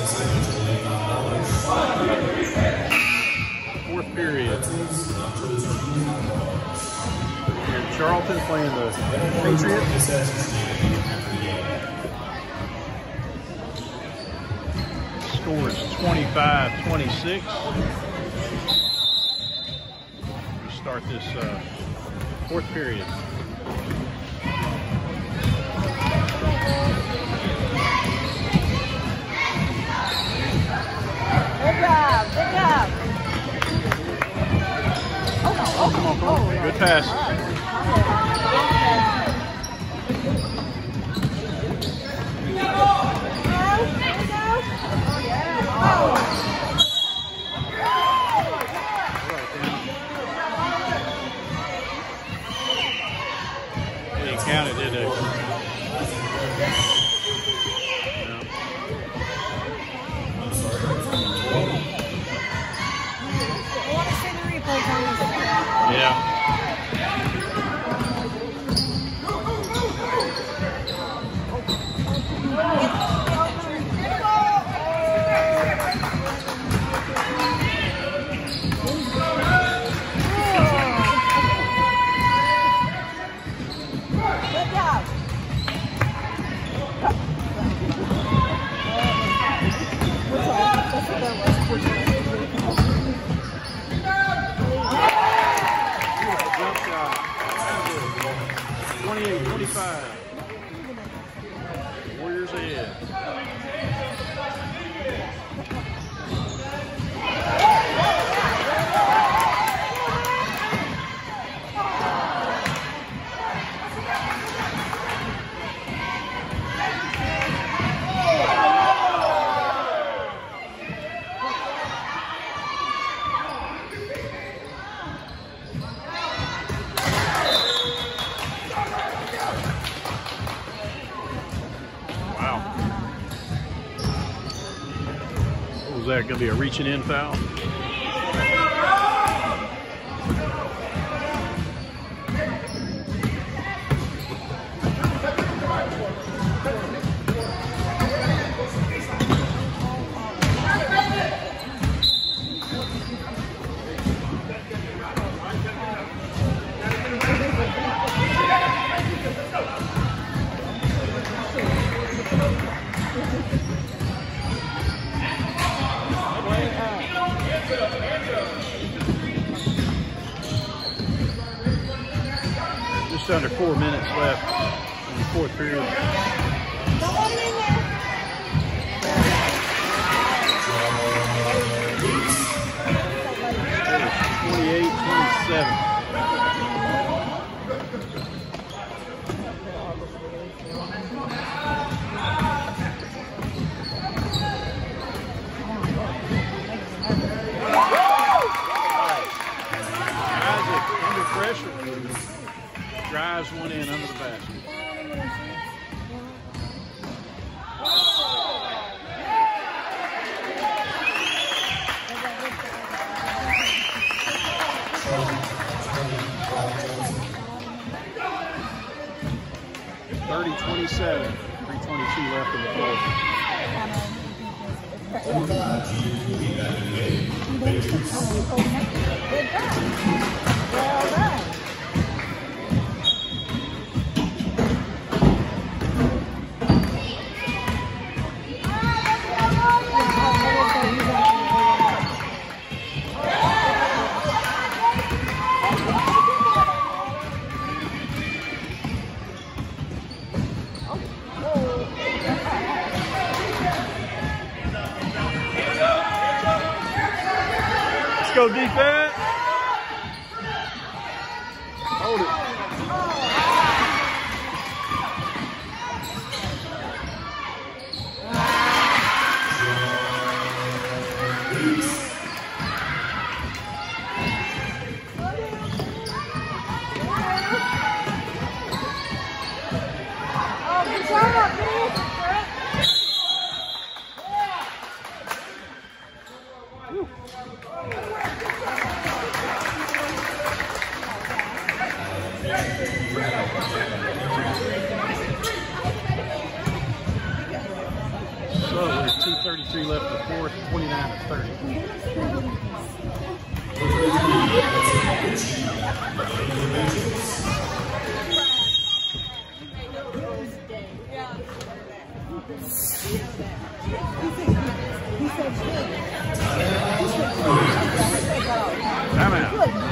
Fourth period. And Charlton playing the Patriots. Score is 25-26. We start this fourth period. Good job, good job. Come on. Good pass. He counted, did it? Yeah. Good job. 28-25. Warriors ahead. Is that going to be a reaching in foul? Just under 4 minutes left in the fourth period. 28-27. Drives one in under the basket. (30-27). 3:22 left in the fourth. Good job. Well done. Go defense. Hold it. Oh, good job, dude. Woo. 2:33 left in the fourth, 29-30. Timeout.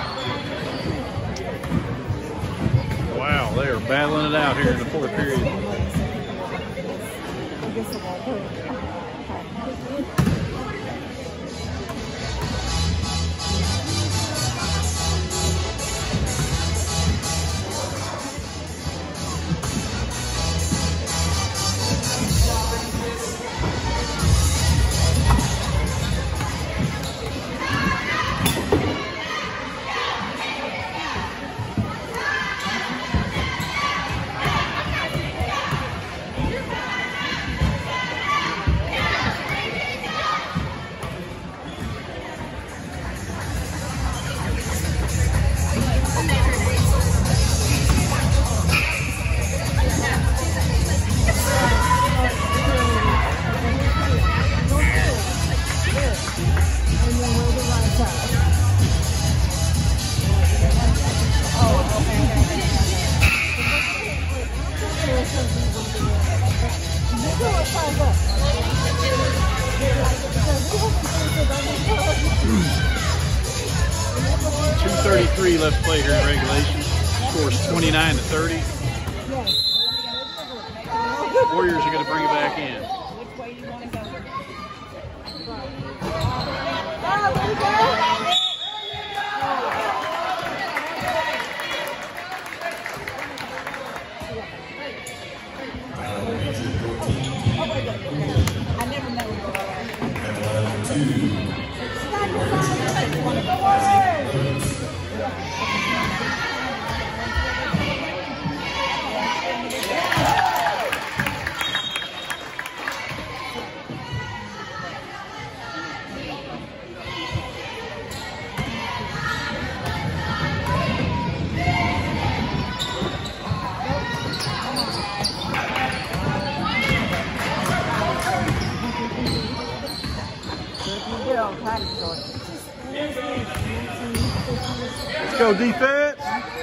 Wow, they are battling it out here in the fourth period. 2:33 left to play here in regulation. Scores 29-30. Warriors are going to bring it back in. Which way you want to go? I never know. Let's go defense.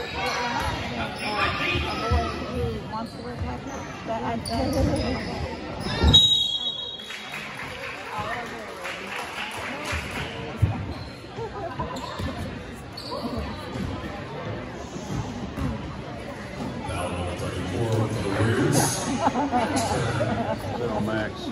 Little Max.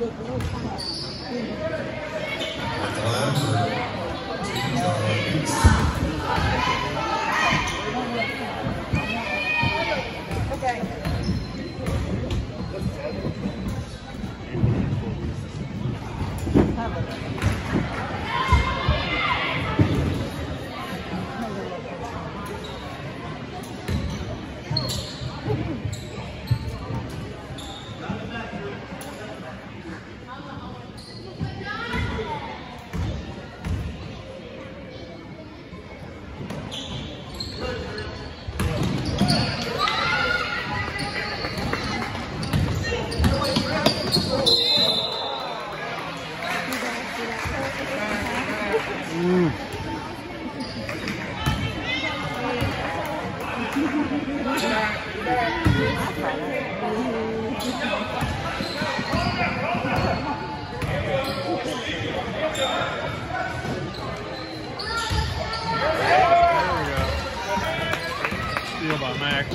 Steal by Max.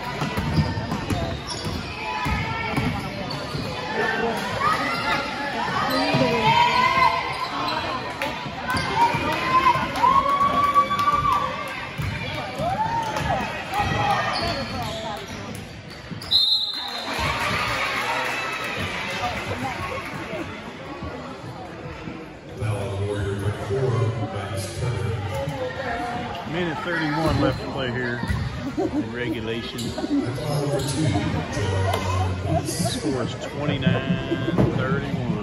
Minute 31 left to play here in regulation. Score is 29-31.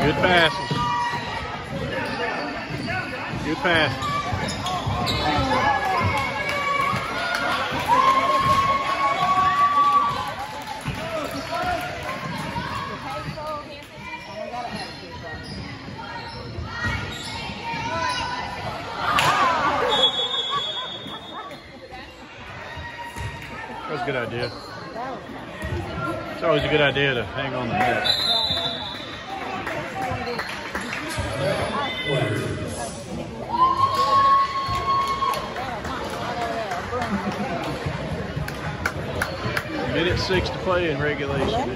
Good passes. Good passes. That was a good idea. It's always a good idea to hang on the net. Minute 6 to play in regulation.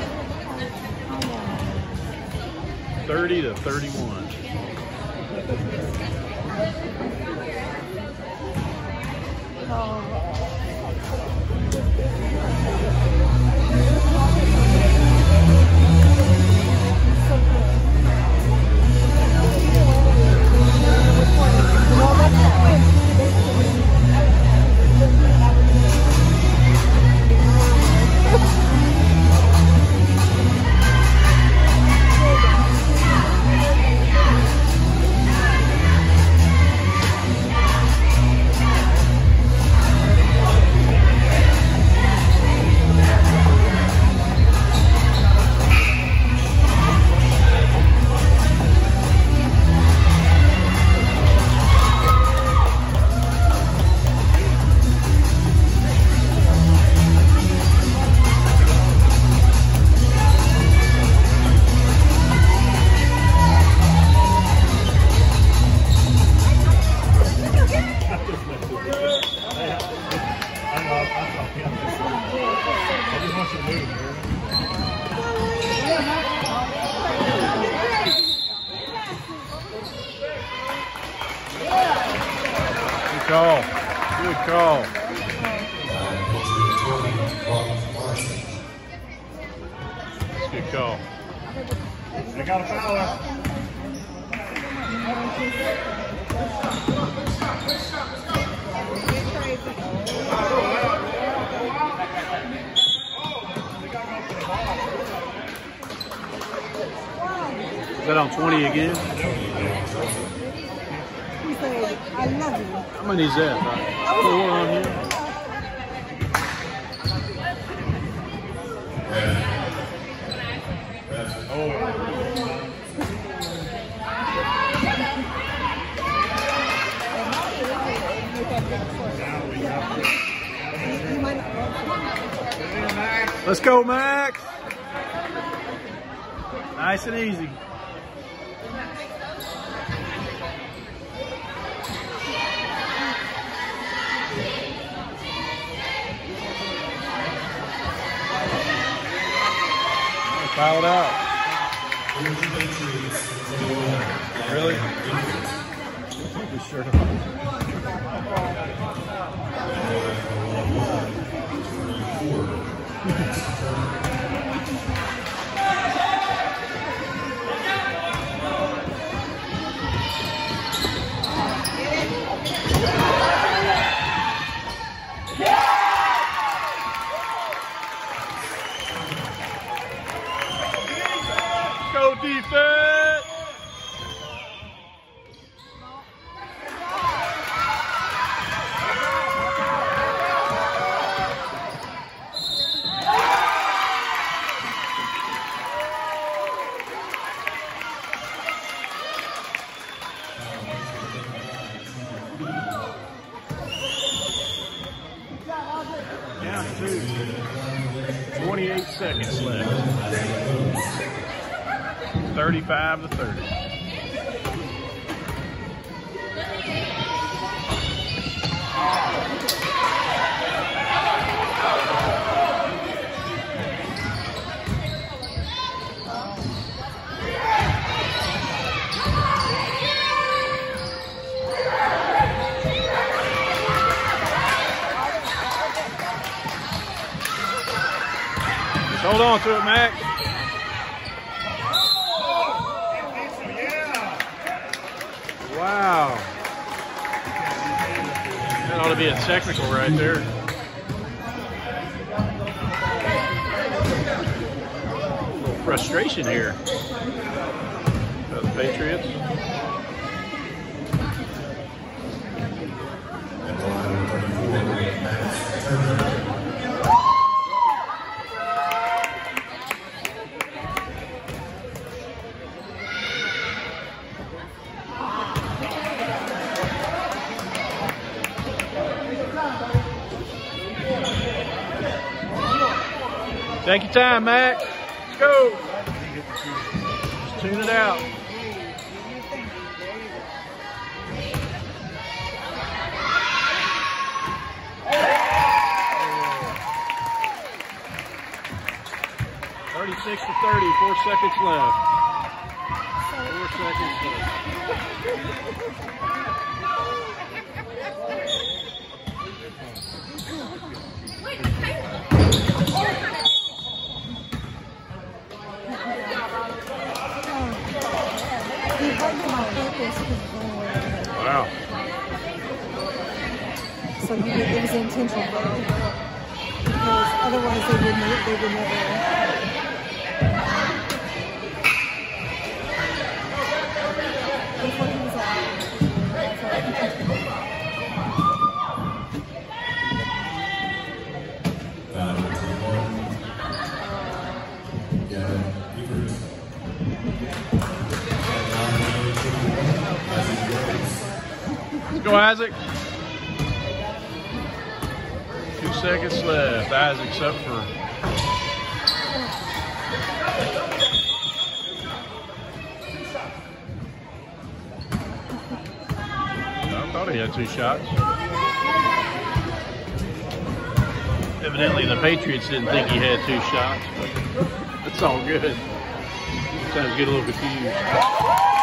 30 to 31. Good call. Good call. Good call. They got a foul. Is that on 20 again? He said, I love you. How many is that? About 4 on here? Let's go, Max. Nice and easy. Foul it out. Really? Keep his shirt on. Go defense! Down to 28 seconds left. 35 to 30. Just hold on to it, Max. Wow. That ought to be a technical right there. A little frustration here. Patriots. Take your time, Max. Let's go. Just tune it out. .36 to 30, 4 seconds left. 4 seconds left. Wow. So it was intentional, because otherwise they would never. Before he was Let's go, Isaac. 2 seconds left. Isaac's up for. I thought he had 2 shots. Evidently, the Patriots didn't think he had 2 shots, but it's all good. Sometimes get a little confused.